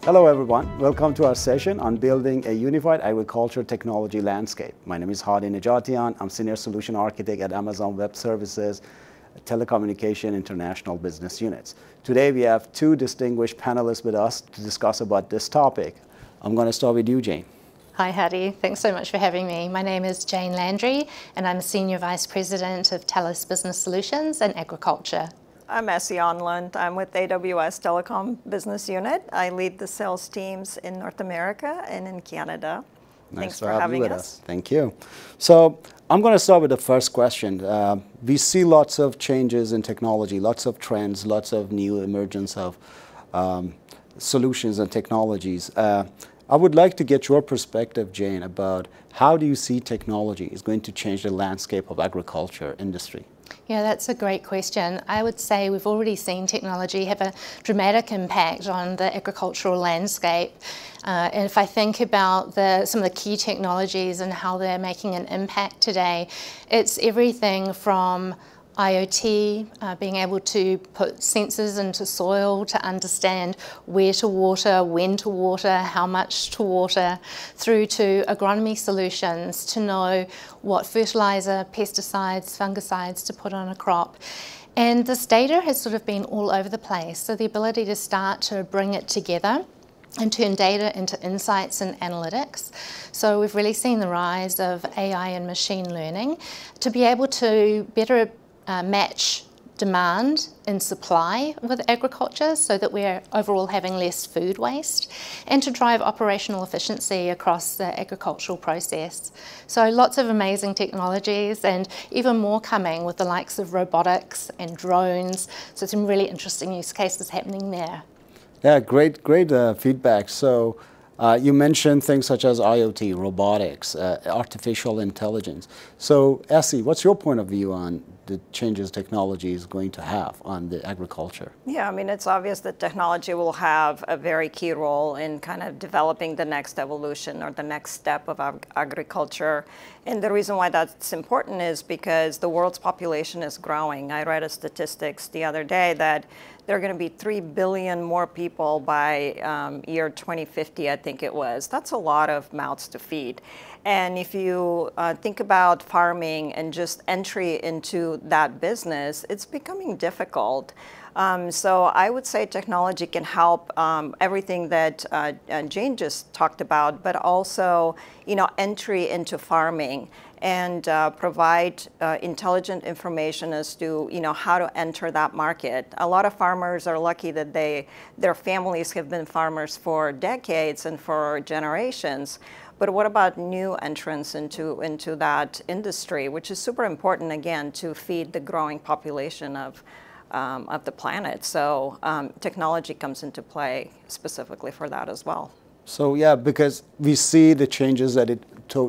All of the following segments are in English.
Hello everyone, welcome to our session on building a unified agriculture technology landscape. My name is Hadi Nejatian. I'm Senior Solution Architect at Amazon Web Services, Telecommunication International Business Units. Today we have two distinguished panelists with us to discuss about this topic. I'm going to start with you, Jayne. Hi Hadi, thanks so much for having me. My name is Jayne Landry and I'm Senior Vice President of TELUS Business Solutions and Agriculture. I'm Essi Ahnlund. I'm with AWS Telecom Business Unit. I lead the sales teams in North America and in Canada. Thanks for having us. Thank you. So I'm going to start with the first question. We see lots of changes in technology, lots of trends, lots of new emergence of solutions and technologies. I would like to get your perspective, Jayne, about how do you see technology is going to change the landscape of agriculture industry? Yeah, that's a great question. I would say we've already seen technology have a dramatic impact on the agricultural landscape. And if I think about some of the key technologies and how they're making an impact today, it's everything from IoT, being able to put sensors into soil to understand where to water, when to water, how much to water, through to agronomy solutions to know what fertilizer, pesticides, fungicides to put on a crop. And this data has sort of been all over the place, so the ability to start to bring it together and turn data into insights and analytics. So we've really seen the rise of AI and machine learning to be able to better match demand and supply with agriculture so that we're overall having less food waste, and to drive operational efficiency across the agricultural process. So lots of amazing technologies and even more coming with the likes of robotics and drones. So some really interesting use cases happening there. Yeah, great feedback. So you mentioned things such as IoT, robotics, artificial intelligence. So Essi, what's your point of view on the changes technology is going to have on the agriculture? Yeah, I mean, it's obvious that technology will have a very key role in kind of developing the next evolution or the next step of agriculture. And the reason why that's important is because the world's population is growing. I read a statistics the other day that there are going to be 3 billion more people by year 2050, I think it was. That's a lot of mouths to feed. And if you think about farming and just entry into that business, it's becoming difficult. So I would say technology can help everything that Jayne just talked about, but also, entry into farming and provide intelligent information as to, how to enter that market. A lot of farmers are lucky that their families have been farmers for decades and for generations. But what about new entrants into that industry, which is super important, again, to feed the growing population of the planet. So technology comes into play specifically for that as well. So yeah, because we see the changes that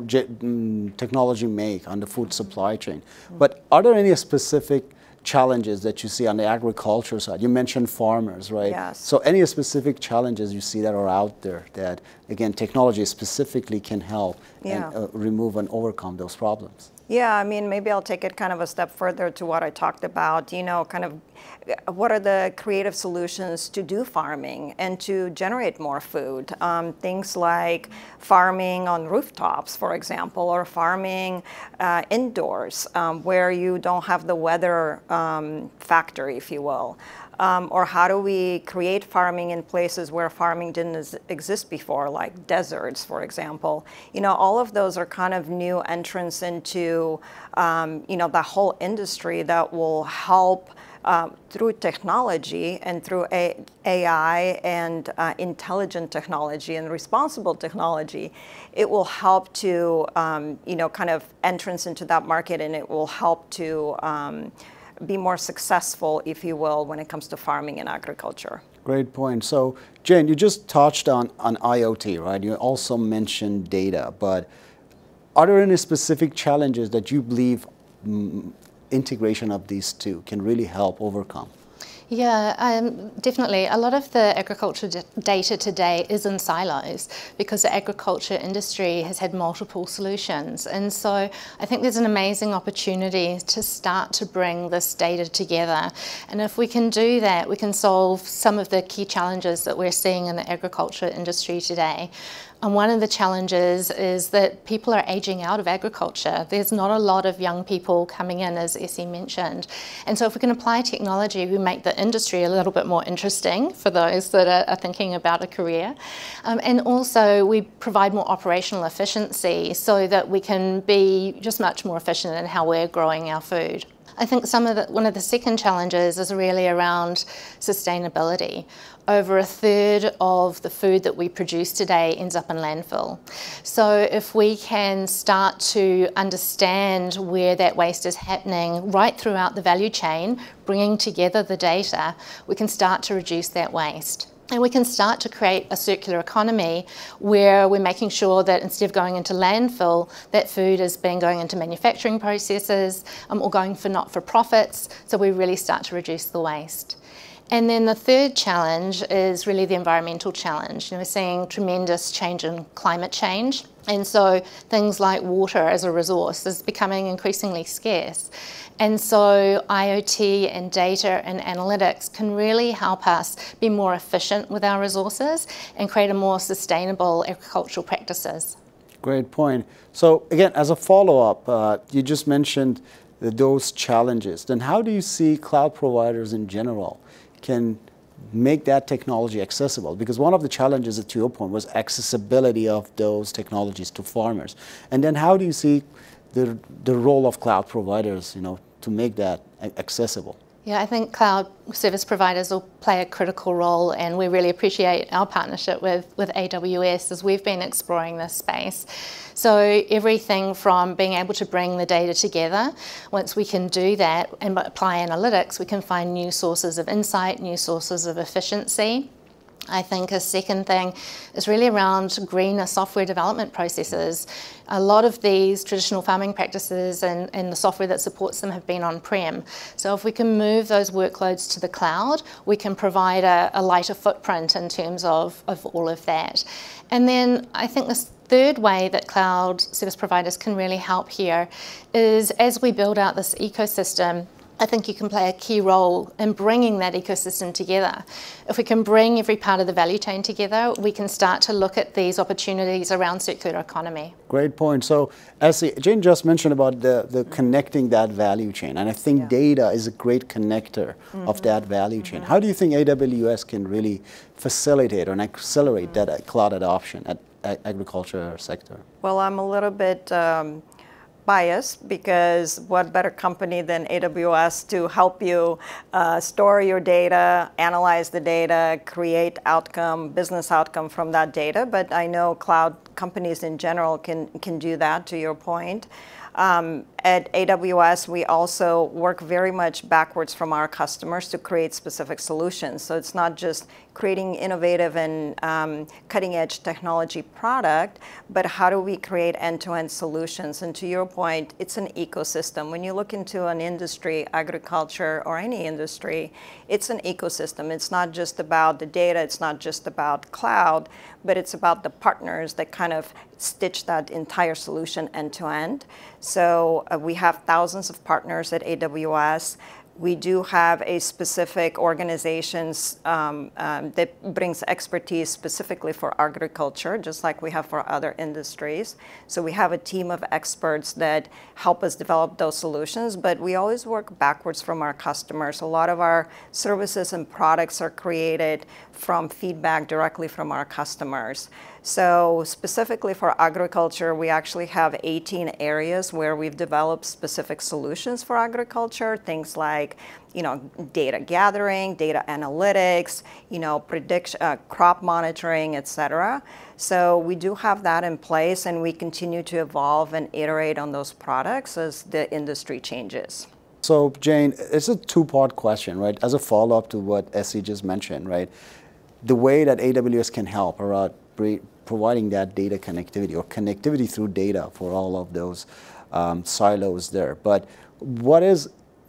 technology make on the food supply chain. But are there any specific challenges that you see on the agriculture side? You mentioned farmers, right? Yes. So any specific challenges you see that are out there that, again, technology specifically can help and remove and overcome those problems? Yeah, I mean, maybe I'll take it kind of a step further to what I talked about, kind of what are the creative solutions to do farming and to generate more food? Things like farming on rooftops, for example, or farming indoors where you don't have the weather factor, if you will. Or how do we create farming in places where farming didn't exist before, like deserts, for example? All of those are kind of new entrants into, the whole industry that will help through technology and through AI and intelligent technology and responsible technology. It will help to, kind of entrance into that market, and it will help to be more successful, if you will, when it comes to farming and agriculture. Great point. So, Jayne, you just touched on IoT, right? You also mentioned data, but are there any specific challenges that you believe integration of these two can really help overcome? Yeah, definitely. A lot of the agriculture data today is in silos because the agriculture industry has had multiple solutions. And so I think there's an amazing opportunity to start to bring this data together. And if we can do that, we can solve some of the key challenges that we're seeing in the agriculture industry today. And one of the challenges is that people are aging out of agriculture. There's not a lot of young people coming in, as Essi mentioned. And so if we can apply technology, we make the industry a little bit more interesting for those that are thinking about a career. And also we provide more operational efficiency so that we can be just much more efficient in how we're growing our food. I think one of the second challenges is really around sustainability. Over a third of the food that we produce today ends up in landfill. So if we can start to understand where that waste is happening right throughout the value chain, bringing together the data, we can start to reduce that waste. And we can start to create a circular economy where we're making sure that instead of going into landfill, that food is going into manufacturing processes or going for not-for-profits, so we really start to reduce the waste. And then the third challenge is really the environmental challenge. We're seeing tremendous change in climate change. And so things like water as a resource is becoming increasingly scarce. And so IoT and data and analytics can really help us be more efficient with our resources and create a more sustainable agricultural practices. Great point. So again, as a follow-up, you just mentioned those challenges. Then how do you see cloud providers in general can make that technology accessible? Because one of the challenges, to your point, was accessibility of those technologies to farmers. And then how do you see the role of cloud providers, to make that accessible? Yeah, I think cloud service providers will play a critical role, and we really appreciate our partnership with AWS as we've been exploring this space. So everything from being able to bring the data together, once we can do that and apply analytics, we can find new sources of insight, new sources of efficiency. I think a second thing is really around greener software development processes. A lot of these traditional farming practices and the software that supports them have been on-prem. So if we can move those workloads to the cloud, we can provide a lighter footprint in terms of all of that. And then I think this third way that cloud service providers can really help here is as we build out this ecosystem, I think you can play a key role in bringing that ecosystem together. If we can bring every part of the value chain together, we can start to look at these opportunities around circular economy. Great point. So, Essi, Jayne just mentioned about the connecting that value chain, and I think data is a great connector of that value chain. How do you think AWS can really facilitate or accelerate that cloud adoption at agriculture sector? Well, I'm a little bit biased, because what better company than AWS to help you store your data, analyze the data, create business outcome from that data. But I know cloud companies in general can do that, to your point. At AWS, we also work very much backwards from our customers to create specific solutions. So it's not just creating innovative and cutting-edge technology product, but how do we create end-to-end solutions? And to your point, it's an ecosystem. When you look into an industry, agriculture or any industry, it's an ecosystem. It's not just about the data, it's not just about cloud, but it's about the partners that kind of stitch that entire solution end-to-end. So we have thousands of partners at AWS. We do have a specific organizations that brings expertise specifically for agriculture, just like we have for other industries. So we have a team of experts that help us develop those solutions, but we always work backwards from our customers. A lot of our services and products are created from feedback directly from our customers. So specifically for agriculture, we actually have 18 areas where we've developed specific solutions for agriculture, things like data gathering, data analytics, prediction, crop monitoring, etc. So we do have that in place, and we continue to evolve and iterate on those products as the industry changes. So Jayne, it's a two-part question, right? As a follow-up to what Essi just mentioned, right? The way that AWS can help around providing that data connectivity or connectivity through data for all of those silos there. But what is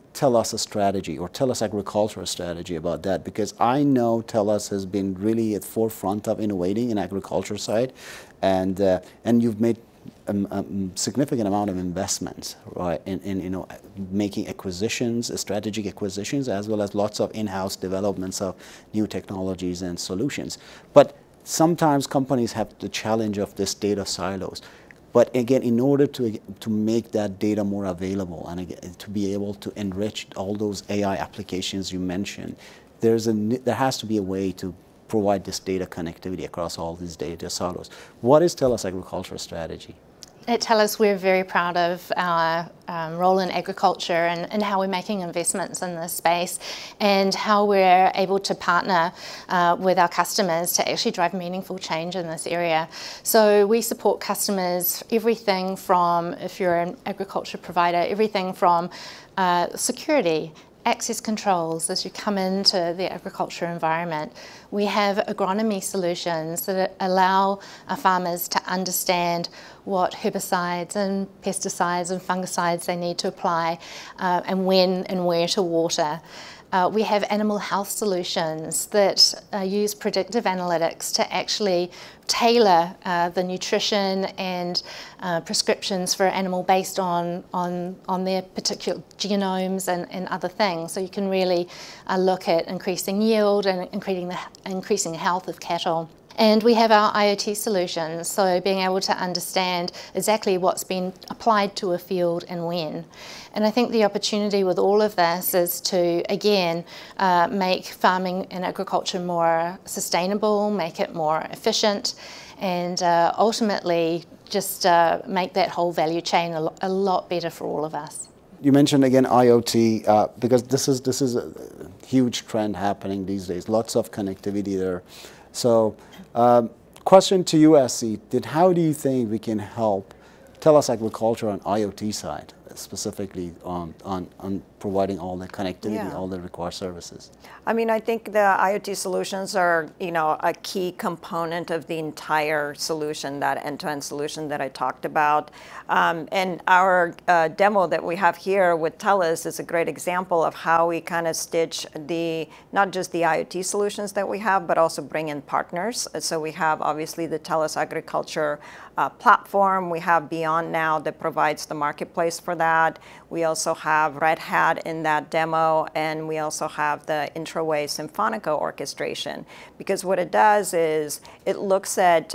tell us a strategy or tell us agricultural strategy about that, because I know TELUS has been really at the forefront of innovating in agriculture side, and you've made a significant amount of investments, right, in making acquisitions, strategic acquisitions, as well as lots of in-house developments of new technologies and solutions. But sometimes companies have the challenge of this data silos. But again, in order to make that data more available and again, to be able to enrich all those AI applications you mentioned, there has to be a way to provide this data connectivity across all these data silos. What is TELUS agricultural strategy? At TELUS, we're very proud of our role in agriculture and how we're making investments in this space and how we're able to partner with our customers to actually drive meaningful change in this area. So we support customers everything from, if you're an agriculture provider, everything from security, access controls as you come into the agriculture environment. We have agronomy solutions that allow our farmers to understand what herbicides and pesticides and fungicides they need to apply and when and where to water. We have animal health solutions that use predictive analytics to actually tailor the nutrition and prescriptions for animal based on their particular genomes and other things. So you can really look at increasing yield and increasing health of cattle. And we have our IoT solutions, so being able to understand exactly what's been applied to a field and when. And I think the opportunity with all of this is to, again, make farming and agriculture more sustainable, make it more efficient, and ultimately just make that whole value chain a lot better for all of us. You mentioned again IoT, because this is a huge trend happening these days. Lots of connectivity there. So, question to you, Essi, how do you think we can help TELUS agriculture on IoT side, specifically on providing all the connectivity, all the required services? I mean, I think the IoT solutions are, a key component of the entire solution, that end-to-end solution that I talked about. And our demo that we have here with TELUS is a great example of how we kind of stitch not just the IoT solutions that we have, but also bring in partners. So we have obviously the TELUS Agriculture platform. We have Beyond Now that provides the marketplace for that. We also have Red Hat in that demo, and we also have the Intrawave Symphonica orchestration. Because what it does is it looks at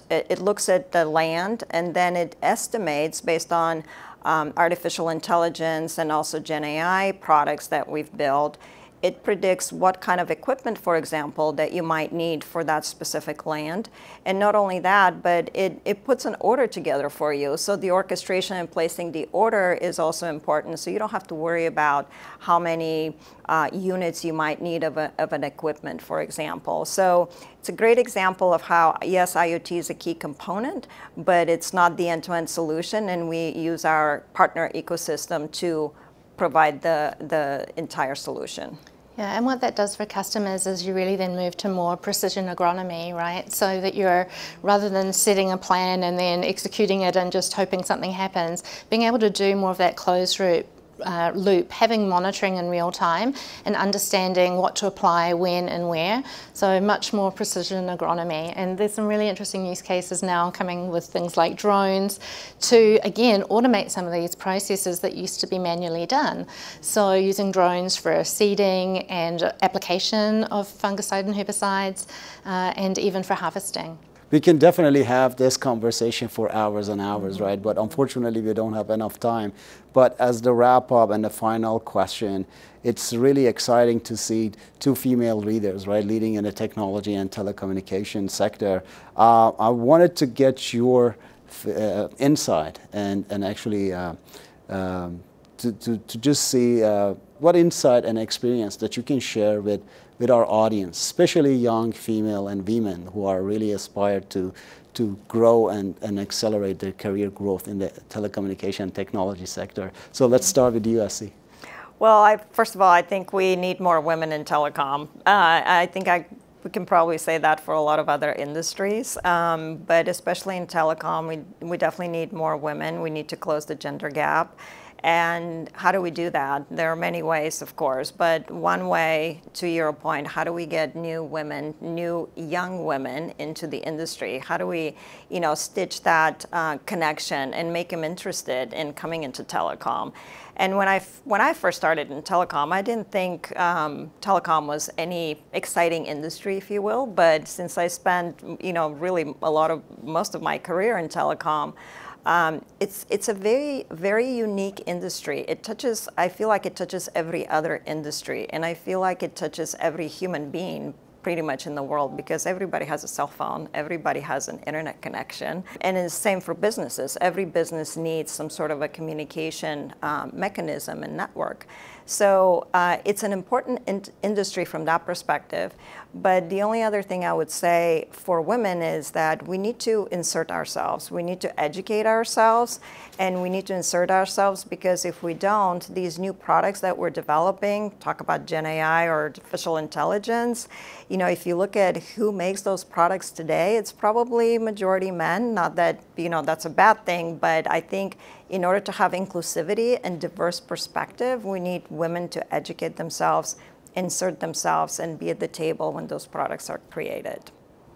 the land, and then it estimates based on artificial intelligence and also Gen AI products that we've built. It predicts what kind of equipment, for example, that you might need for that specific land. And not only that, but it puts an order together for you. So the orchestration and placing the order is also important. So you don't have to worry about how many units you might need of an equipment, for example. So it's a great example of how, yes, IoT is a key component, but it's not the end-to-end solution. And we use our partner ecosystem to provide the entire solution. Yeah, and what that does for customers is you really then move to more precision agronomy, right? So that you're, rather than setting a plan and then executing it and just hoping something happens, being able to do more of that closed loop, having monitoring in real time and understanding what to apply when and where. So much more precision agronomy. And there's some really interesting use cases now coming with things like drones to, again, automate some of these processes that used to be manually done. So using drones for seeding and application of fungicide and herbicides, and even for harvesting. We can definitely have this conversation for hours and hours, right? But unfortunately, we don't have enough time. But as the wrap up and the final question, it's really exciting to see two female leaders, right, leading in the technology and telecommunication sector. I wanted to get your insight and actually to just see what insight and experience that you can share with our audience, especially young female and women who are really aspired to grow and accelerate their career growth in the telecommunication technology sector. So let's start with you, Essi. Well, first of all, I think we need more women in telecom. I think we can probably say that for a lot of other industries, but especially in telecom, we definitely need more women. We need to close the gender gap. And how do we do that? There are many ways, of course, but one way, to your point, how do we get new women, new young women into the industry? How do we, stitch that connection and make them interested in coming into telecom? And when I first started in telecom, I didn't think telecom was any exciting industry, if you will. But since I spent, really most of my career in telecom, it's a very, very unique industry. I feel like it touches every other industry, and I feel like it touches every human being pretty much in the world, because everybody has a cell phone, everybody has an internet connection, and it's the same for businesses. Every business needs some sort of a communication mechanism and network. So it's an important industry from that perspective. But the only other thing I would say for women is that we need to insert ourselves. We need to educate ourselves, and we need to insert ourselves, because if we don't, these new products that we're developing, talk about Gen AI or artificial intelligence, if you look at who makes those products today, it's probably majority men. Not that, that's a bad thing, but I think in order to have inclusivity and diverse perspective, we need women to educate themselves, insert themselves, and be at the table when those products are created.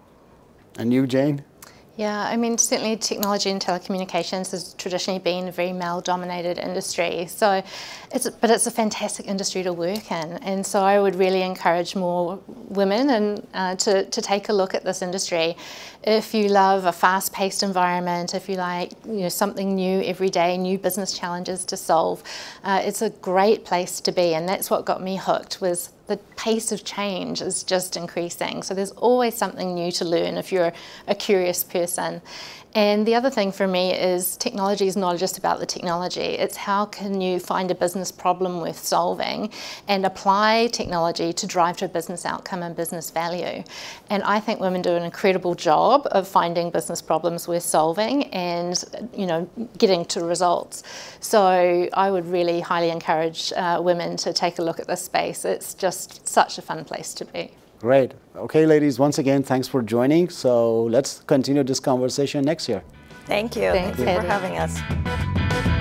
And you, Jayne? Yeah, I mean, certainly technology and telecommunications has traditionally been a very male-dominated industry. So, but it's a fantastic industry to work in, and so I would really encourage more women to take a look at this industry. If you love a fast-paced environment, if you like something new every day, new business challenges to solve, it's a great place to be, and that's what got me hooked. Was the pace of change is just increasing. So there's always something new to learn if you're a curious person. And the other thing for me is technology is not just about the technology. It's how can you find a business problem worth solving and apply technology to drive to a business outcome and business value. And I think women do an incredible job of finding business problems worth solving and getting to results. So I would really highly encourage women to take a look at this space. It's just such a fun place to be. Great. Okay, ladies, once again, thanks for joining. So let's continue this conversation next year. Thank you. Thanks, Thank you for Hadi. having us.